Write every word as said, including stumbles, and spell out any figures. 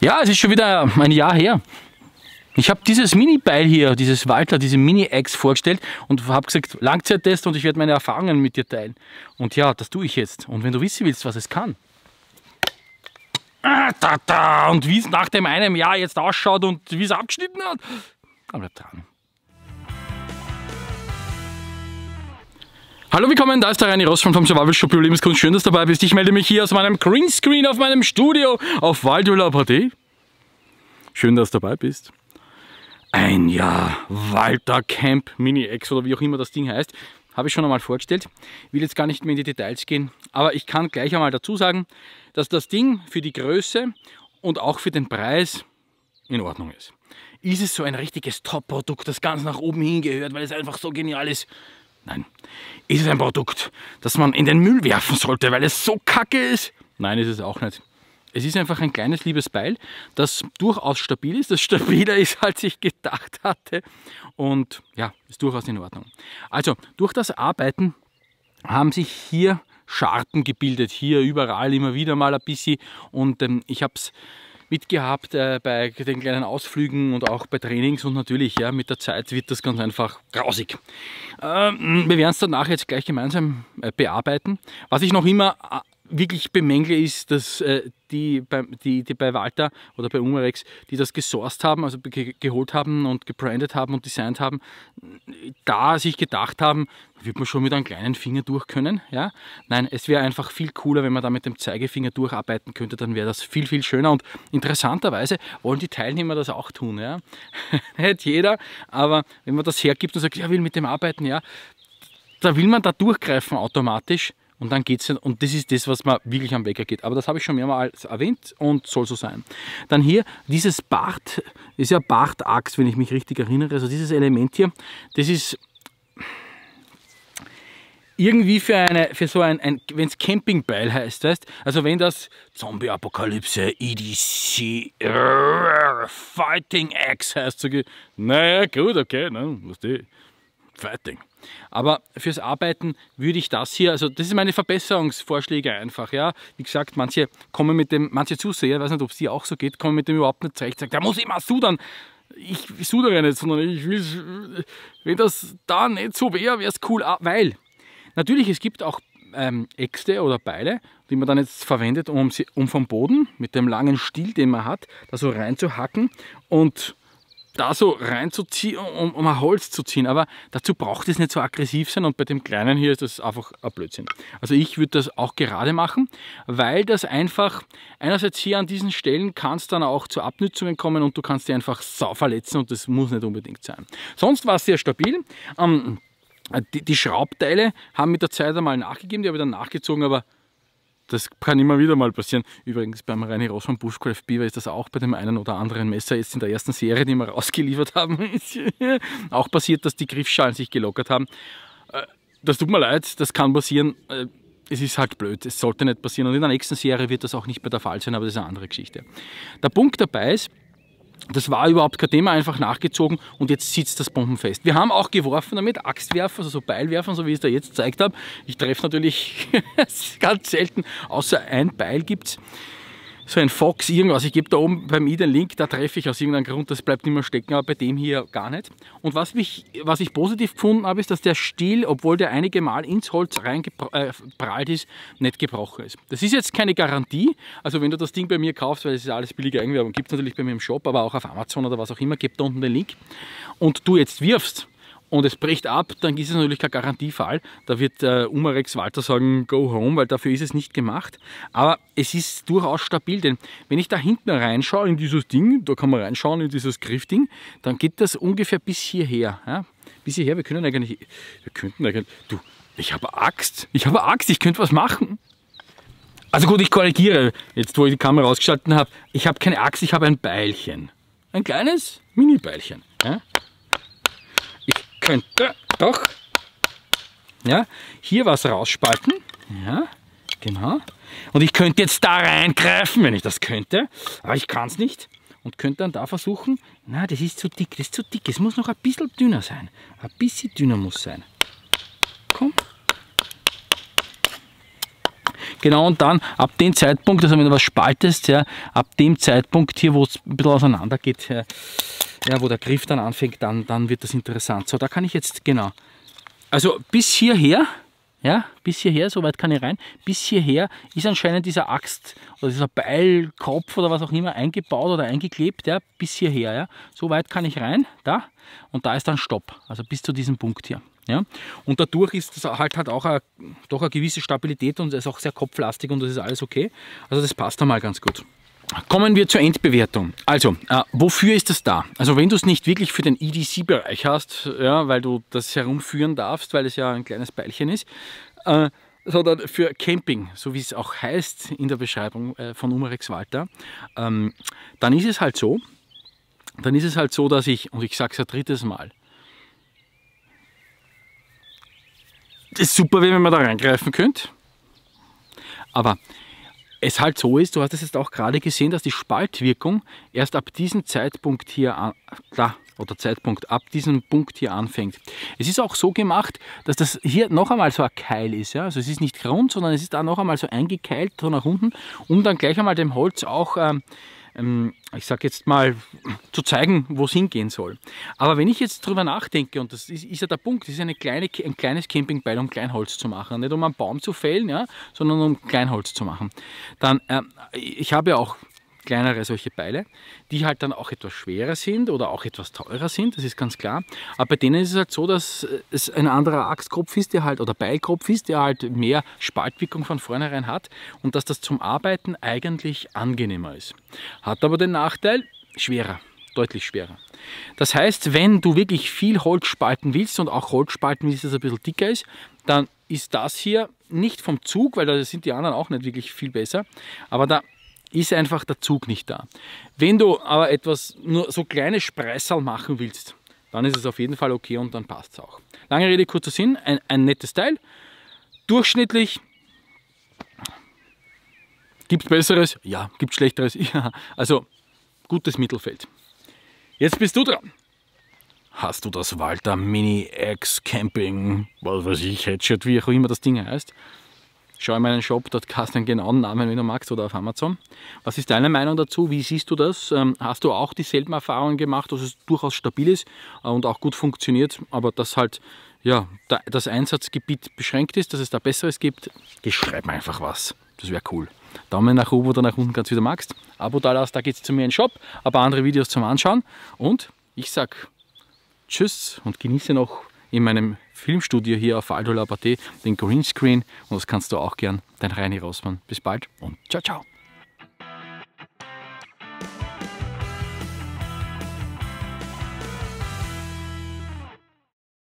Ja, es ist schon wieder ein Jahr her. Ich habe dieses Mini-Beil hier, dieses Walter, diese Mini-Axe vorgestellt und habe gesagt, Langzeittest und ich werde meine Erfahrungen mit dir teilen. Und ja, das tue ich jetzt. Und wenn du wissen willst, was es kann. Ah, da, da, und wie es nach dem einem Jahr jetzt ausschaut und wie es abgeschnitten hat, dann bleibt dran. Hallo, willkommen, da ist der Reini Ross vom Survival Shop Lebenskunst. Schön, dass du dabei bist. Ich melde mich hier aus meinem Greenscreen auf meinem Studio auf Val de la Pratée. Schön, dass du dabei bist. Ein Jahr Walter Camp Mini-Axe oder wie auch immer das Ding heißt, habe ich schon einmal vorgestellt. Ich will jetzt gar nicht mehr in die Details gehen, aber ich kann gleich einmal dazu sagen, dass das Ding für die Größe und auch für den Preis in Ordnung ist. Ist es so ein richtiges Top-Produkt, das ganz nach oben hingehört, weil es einfach so genial ist? Nein. Ist es ein Produkt, das man in den Müll werfen sollte, weil es so kacke ist? Nein, ist es auch nicht. Es ist einfach ein kleines, liebes Beil, das durchaus stabil ist, das stabiler ist, als ich gedacht hatte. Und ja, ist durchaus in Ordnung. Also, durch das Arbeiten haben sich hier Scharten gebildet. Hier überall immer wieder mal ein bisschen. Und ähm, ich habe es mitgehabt äh, bei den kleinen Ausflügen und auch bei Trainings. Und natürlich, ja, mit der Zeit wird das ganz einfach grausig. Ähm, wir werden es danach jetzt gleich gemeinsam äh, bearbeiten. Was ich noch immer äh, wirklich bemängle ist, dass äh, die, bei, die, die bei Walter oder bei Umarex, die das gesourced haben, also ge geholt haben und gebrandet haben und designt haben, da sich gedacht haben, wird man schon mit einem kleinen Finger durch können. Ja? Nein, es wäre einfach viel cooler, wenn man da mit dem Zeigefinger durcharbeiten könnte, dann wäre das viel, viel schöner. Und interessanterweise wollen die Teilnehmer das auch tun. Ja? Nicht jeder, aber wenn man das hergibt und sagt, ja, will mit dem arbeiten, ja, da will man da durchgreifen automatisch. Und dann geht es, und das ist das, was mir wirklich am Wecker geht. Aber das habe ich schon mehrmals erwähnt und soll so sein. Dann hier, dieses Bart, ist ja Bart-Axt, wenn ich mich richtig erinnere. Also dieses Element hier, das ist irgendwie für, eine, für so ein, ein wenn es Campingbeil heißt, weißt? Also wenn das Zombie-Apokalypse, E D C, Fighting Axe heißt, sage ich, naja, gut, okay, ne, was die, Fighting. Aber fürs Arbeiten würde ich das hier, also das ist meine Verbesserungsvorschläge einfach, ja. Wie gesagt, manche kommen mit dem, manche Zuseher, ich weiß nicht, ob es dir auch so geht, kommen mit dem überhaupt nicht zurecht, sagen, der muss immer sudern. Ich sudere ja nicht, sondern ich will, wenn das da nicht so wäre, wäre es cool, weil natürlich, es gibt auch ähm, Äxte oder Beile, die man dann jetzt verwendet, um, um vom Boden mit dem langen Stiel, den man hat, da so reinzuhacken und da so reinzuziehen, um, um ein Holz zu ziehen. Aber dazu braucht es nicht so aggressiv sein und bei dem Kleinen hier ist das einfach ein Blödsinn. Also ich würde das auch gerade machen, weil das einfach, einerseits hier an diesen Stellen kann es dann auch zu Abnützungen kommen und du kannst dich einfach sau verletzen und das muss nicht unbedingt sein. Sonst war es sehr stabil. Ähm, die, die Schraubteile haben mit der Zeit einmal nachgegeben, die habe ich dann nachgezogen, aber das kann immer wieder mal passieren. Übrigens beim Reini Ross von Bushcraft Beaver ist das auch bei dem einen oder anderen Messer jetzt in der ersten Serie, die wir rausgeliefert haben, auch passiert, dass die Griffschalen sich gelockert haben. Das tut mir leid, das kann passieren. Es ist halt blöd, es sollte nicht passieren. Und in der nächsten Serie wird das auch nicht mehr der Fall sein, aber das ist eine andere Geschichte. Der Punkt dabei ist, das war überhaupt kein Thema, einfach nachgezogen und jetzt sitzt das bombenfest. Wir haben auch geworfen damit, Axtwerfer, also so Beilwerfen, so wie ich es da jetzt gezeigt habe. Ich treffe natürlich ganz selten, außer ein Beil gibt es. So ein Fox, irgendwas. Ich gebe da oben beim i den Link, da treffe ich aus irgendeinem Grund, das bleibt immer stecken, aber bei dem hier gar nicht. Und was, mich, was ich positiv gefunden habe, ist, dass der Stiel, obwohl der einige Mal ins Holz reingeprallt ist, nicht gebrochen ist. Das ist jetzt keine Garantie, also wenn du das Ding bei mir kaufst, weil es ist alles billige Eigenwerbung, gibt es natürlich bei mir im Shop, aber auch auf Amazon oder was auch immer, gebt da unten den Link. Und du jetzt wirfst und es bricht ab, dann ist es natürlich kein Garantiefall. Da wird äh, Umarex Walter sagen, go home, weil dafür ist es nicht gemacht. Aber es ist durchaus stabil, denn wenn ich da hinten reinschaue in dieses Ding, da kann man reinschauen in dieses Griffding, dann geht das ungefähr bis hierher. Ja? Bis hierher, wir können eigentlich, wir könnten eigentlich, du, ich habe Axt, ich habe Axt, ich könnte was machen. Also gut, ich korrigiere, jetzt wo ich die Kamera ausgeschaltet habe, ich habe keine Axt, ich habe ein Beilchen. Ein kleines Mini-Beilchen. Ja? Könnte doch ja, hier was rausspalten. Ja, genau. Und ich könnte jetzt da reingreifen, wenn ich das könnte. Aber ich kann es nicht. Und könnte dann da versuchen, na, das ist zu dick, das ist zu dick. Es muss noch ein bisschen dünner sein. Ein bisschen dünner muss sein. Komm. Genau, und dann ab dem Zeitpunkt, also wenn du was spaltest, ja, ab dem Zeitpunkt hier, wo es ein bisschen auseinander geht, ja, wo der Griff dann anfängt, dann, dann wird das interessant. So, da kann ich jetzt, genau, also bis hierher, ja, bis hierher, soweit kann ich rein, bis hierher ist anscheinend dieser Axt oder dieser Beilkopf oder was auch immer eingebaut oder eingeklebt, ja, bis hierher, ja, so weit kann ich rein, da, und da ist dann Stopp, also bis zu diesem Punkt hier. Ja? Und dadurch ist das halt, halt auch eine, doch eine gewisse Stabilität und es ist auch sehr kopflastig und das ist alles okay. Also das passt einmal ganz gut. Kommen wir zur Endbewertung. Also, äh, wofür ist das da? Also wenn du es nicht wirklich für den E D C-Bereich hast, ja, weil du das herumführen darfst, weil es ja ein kleines Beilchen ist, äh, sondern für Camping, so wie es auch heißt in der Beschreibung äh, von Umarex Walter, ähm, dann ist es halt so, dann ist es halt so, dass ich, und ich sage es ein drittes Mal, das ist super, wenn man da reingreifen könnte, aber es halt so ist, du hast es jetzt auch gerade gesehen, dass die Spaltwirkung erst ab diesem Zeitpunkt hier, an, da, oder Zeitpunkt ab diesem Punkt hier anfängt. Es ist auch so gemacht, dass das hier noch einmal so ein Keil ist, ja? Also es ist nicht rund, sondern es ist da noch einmal so eingekeilt, so nach unten, um dann gleich einmal dem Holz auch, ähm, ähm, ich sage jetzt mal, zu zeigen, wo es hingehen soll. Aber wenn ich jetzt drüber nachdenke, und das ist, ist ja der Punkt, das ist eine kleine, ein kleines Campingbeil, um Kleinholz zu machen, nicht um einen Baum zu fällen, ja, sondern um Kleinholz zu machen, dann, äh, ich habe ja auch kleinere solche Beile, die halt dann auch etwas schwerer sind oder auch etwas teurer sind, das ist ganz klar. Aber bei denen ist es halt so, dass es ein anderer Axtkopf ist, der halt, oder Beilkopf ist, der halt mehr Spaltwirkung von vornherein hat und dass das zum Arbeiten eigentlich angenehmer ist. Hat aber den Nachteil, schwerer, deutlich schwerer. Das heißt, wenn du wirklich viel Holz spalten willst und auch Holz spalten willst, das ein bisschen dicker ist, dann ist das hier nicht vom Zug, weil da sind die anderen auch nicht wirklich viel besser, aber da ist einfach der Zug nicht da. Wenn du aber etwas, nur so kleine Spreißerl machen willst, dann ist es auf jeden Fall okay und dann passt es auch. Lange Rede, kurzer Sinn, ein, ein nettes Teil, durchschnittlich. Gibt es Besseres? Ja. Gibt es Schlechteres? Ja. Also gutes Mittelfeld. Jetzt bist du dran. Hast du das Walter Mini X Camping, was weiß ich, Headshot, wie auch immer das Ding heißt? Schau in meinen Shop, dort kannst du einen genauen Namen, wenn du magst, oder auf Amazon. Was ist deine Meinung dazu? Wie siehst du das? Ähm, hast du auch dieselben Erfahrungen gemacht, dass es durchaus stabil ist äh, und auch gut funktioniert, aber dass halt ja, da, das Einsatzgebiet beschränkt ist, dass es da Besseres gibt? Schreib mir einfach was. Das wäre cool. Daumen nach oben oder nach unten, ganz wie du magst. Abo da lassen, da geht es zu mir in den Shop, aber andere Videos zum Anschauen. Und ich sag Tschüss und genieße noch in meinem Filmstudio hier auf Aldo Labate den Greenscreen und das kannst du auch gern, dein Reini Rossmann. Bis bald und ciao, ciao.